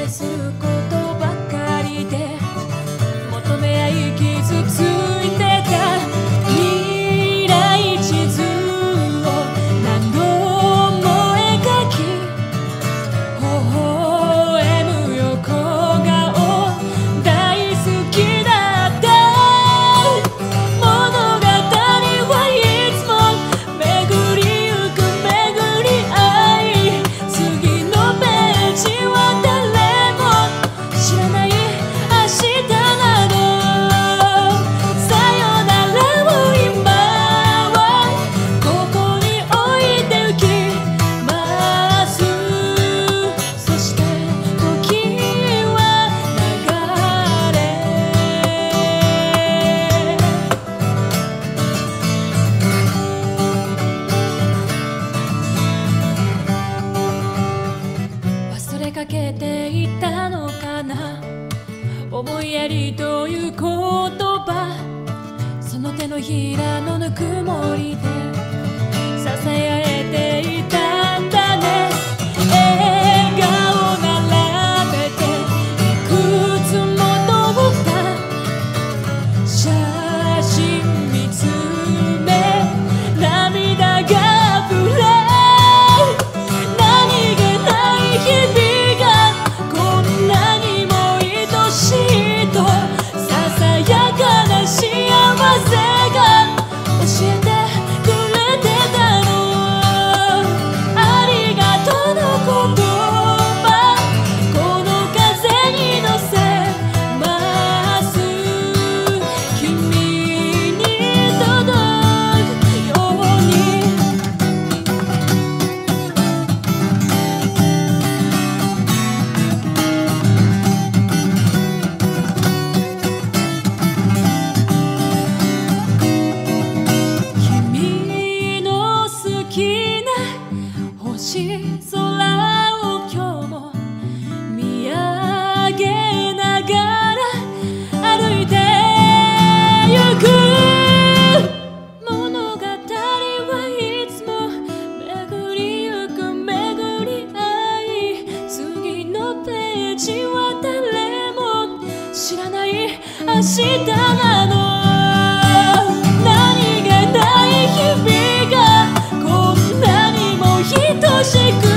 することばかりで求め合い傷ついてた未来地図を何度も描き微笑む横顔大好きだった物語はいつも巡りゆく巡り合い次のページは誰も知らない明日などさよならを今はここに置いてゆきますそして時は流れ忘れかけていたのかな思いやりという言葉その手のひらのぬくもりで支えていたんだね笑顔並べていくつも撮った写真見つめ涙が溢れ何気ない日々がこんなにも愛しいとささやかな幸せが教えてくれてたのありがとうの言葉この風に乗せます君に届くように君の好きな星空を今日も見上げながら歩いてゆく物語はいつも巡りゆく巡り合い次のページは誰も知らない明日なの何気ない日々がこんなにも愛しく